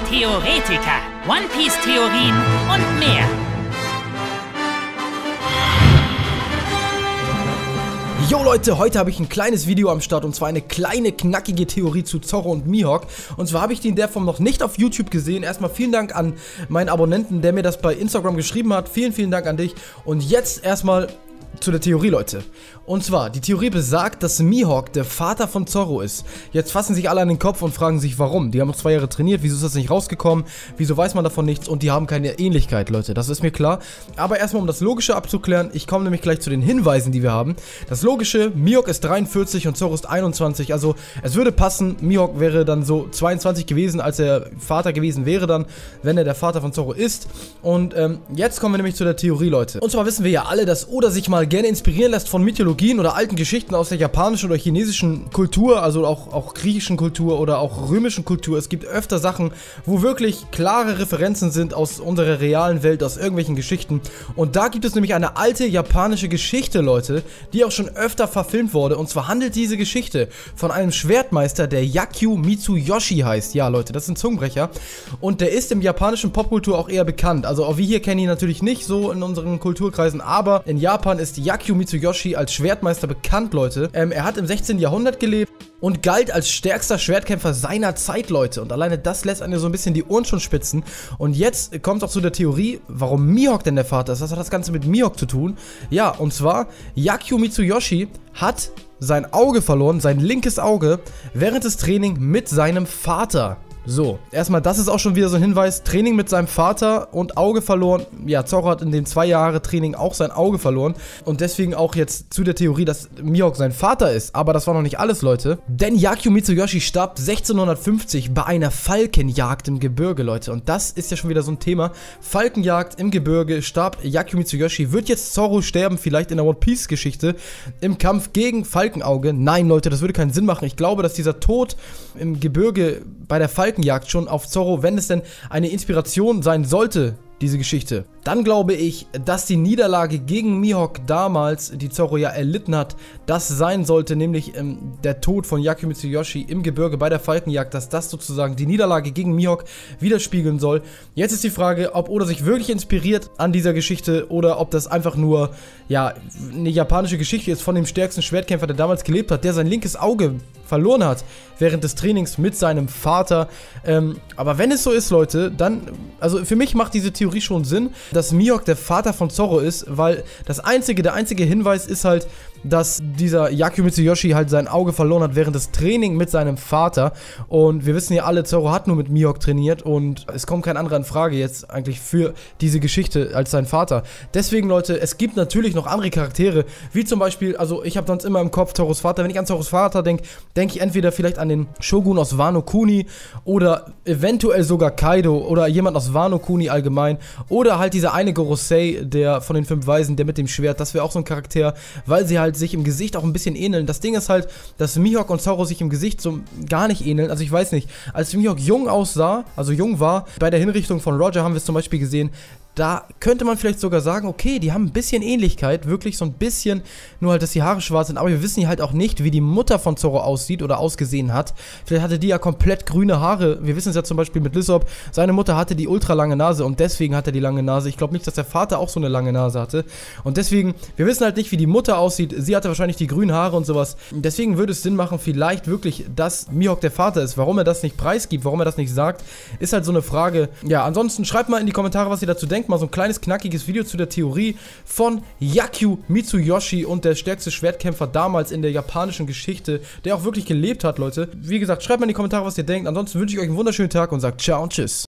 Theoretiker, One Piece Theorien und mehr. Jo Leute, heute habe ich ein kleines Video am Start und zwar eine kleine, knackige Theorie zu Zoro und Mihawk. Und zwar habe ich die in der Form noch nicht auf YouTube gesehen. Erstmal vielen Dank an meinen Abonnenten, der mir das bei Instagram geschrieben hat. Vielen Dank an dich. Und jetzt erstmal zu der Theorie, Leute. Und zwar, die Theorie besagt, dass Mihawk der Vater von Zoro ist. Jetzt fassen sich alle an den Kopf und fragen sich, warum. Die haben noch 2 Jahre trainiert, wieso ist das nicht rausgekommen, wieso weiß man davon nichts und die haben keine Ähnlichkeit, Leute. Das ist mir klar. Aber erstmal, um das Logische abzuklären, ich komme nämlich gleich zu den Hinweisen, die wir haben. Das Logische, Mihawk ist 43 und Zoro ist 21, also es würde passen, Mihawk wäre dann so 22 gewesen, als er Vater gewesen wäre dann, wenn er der Vater von Zoro ist. Und jetzt kommen wir nämlich zu der Theorie, Leute. Und zwar wissen wir ja alle, dass Oda sich mal gerne inspirieren lässt von Mythologien oder alten Geschichten aus der japanischen oder chinesischen Kultur, also auch griechischen Kultur oder auch römischen Kultur. Es gibt öfter Sachen, wo wirklich klare Referenzen sind aus unserer realen Welt, aus irgendwelchen Geschichten. Und da gibt es nämlich eine alte japanische Geschichte, Leute, die auch schon öfter verfilmt wurde. Und zwar handelt diese Geschichte von einem Schwertmeister, der Yakyu Mitsuyoshi heißt. Ja, Leute, das ist ein Zungenbrecher. Und der ist im japanischen Popkultur auch eher bekannt. Also auch wir hier kennen ihn natürlich nicht so in unseren Kulturkreisen, aber in Japan ist Yakyu Mitsuyoshi als Schwertmeister bekannt, Leute. Er hat im 16. Jahrhundert gelebt und galt als stärkster Schwertkämpfer seiner Zeit, Leute. Und alleine das lässt einem so ein bisschen die Ohren schon spitzen. Und jetzt kommt auch zu der Theorie, warum Mihawk denn der Vater ist. Was hat das Ganze mit Mihawk zu tun? Ja, und zwar, Yakyu Mitsuyoshi hat sein Auge verloren, sein linkes Auge, während des Trainings mit seinem Vater. So, erstmal, das ist auch schon wieder so ein Hinweis, Training mit seinem Vater und Auge verloren. Ja, Zoro hat in den 2 Jahre Training auch sein Auge verloren und deswegen auch jetzt zu der Theorie, dass Mihawk sein Vater ist. Aber das war noch nicht alles, Leute, denn Yakyu Mitsuyoshi starb 1650 bei einer Falkenjagd im Gebirge, Leute. Und das ist ja schon wieder so ein Thema. Falkenjagd im Gebirge, starb Yakyu Mitsuyoshi. Wird jetzt Zoro sterben, vielleicht in der One Piece Geschichte, im Kampf gegen Falkenauge? Nein, Leute, das würde keinen Sinn machen. Ich glaube, dass dieser Tod im Gebirge bei der Falkenjagd schon auf Zoro, wenn es denn eine Inspiration sein sollte, diese Geschichte, dann glaube ich, dass die Niederlage gegen Mihawk damals, die Zoro ja erlitten hat, das sein sollte, nämlich der Tod von Yakyu Mitsuyoshi im Gebirge bei der Falkenjagd, dass das sozusagen die Niederlage gegen Mihawk widerspiegeln soll. Jetzt ist die Frage, ob Oda sich wirklich inspiriert an dieser Geschichte oder ob das einfach nur, ja, eine japanische Geschichte ist von dem stärksten Schwertkämpfer, der damals gelebt hat, der sein linkes Auge verloren hat während des Trainings mit seinem Vater. Aber wenn es so ist, Leute, dann, also für mich macht diese Theorie schon Sinn, dass Mihawk der Vater von Zoro ist, weil der einzige Hinweis ist halt, dass dieser Yakyu Mitsuyoshi halt sein Auge verloren hat während des Trainings mit seinem Vater. Und wir wissen ja alle, Zoro hat nur mit Mihawk trainiert und es kommt kein anderer in Frage jetzt eigentlich für diese Geschichte als sein Vater. Deswegen, Leute, es gibt natürlich noch andere Charaktere, wie zum Beispiel, also ich habe sonst immer im Kopf Zoros Vater. Wenn ich an Zoros Vater denke, denke ich entweder vielleicht an den Shogun aus Wano Kuni oder eventuell sogar Kaido oder jemand aus Wano Kuni allgemein oder halt dieser eine Gorosei, der von den 5 Weisen, der mit dem Schwert, das wäre auch so ein Charakter, weil sie halt sich im Gesicht auch ein bisschen ähneln. Das Ding ist halt, dass Mihawk und Zoro sich im Gesicht so gar nicht ähneln. Also ich weiß nicht, als Mihawk jung aussah, also jung war, bei der Hinrichtung von Roger haben wir es zum Beispiel gesehen, da könnte man vielleicht sogar sagen, okay, die haben ein bisschen Ähnlichkeit, wirklich so ein bisschen, nur halt, dass die Haare schwarz sind, aber wir wissen halt auch nicht, wie die Mutter von Zoro aussieht oder ausgesehen hat. Vielleicht hatte die ja komplett grüne Haare, wir wissen es ja zum Beispiel mit Lysop, seine Mutter hatte die ultra lange Nase und deswegen hat er die lange Nase. Ich glaube nicht, dass der Vater auch so eine lange Nase hatte und deswegen, wir wissen halt nicht, wie die Mutter aussieht, sie hatte wahrscheinlich die grünen Haare und sowas. Deswegen würde es Sinn machen, vielleicht wirklich, dass Mihawk der Vater ist. Warum er das nicht preisgibt, warum er das nicht sagt, ist halt so eine Frage. Ja, ansonsten schreibt mal in die Kommentare, was ihr dazu denkt. Mal so ein kleines, knackiges Video zu der Theorie von Yakyu Mitsuyoshi und der stärkste Schwertkämpfer damals in der japanischen Geschichte, der auch wirklich gelebt hat, Leute. Wie gesagt, schreibt mal in die Kommentare, was ihr denkt. Ansonsten wünsche ich euch einen wunderschönen Tag und sagt ciao und tschüss.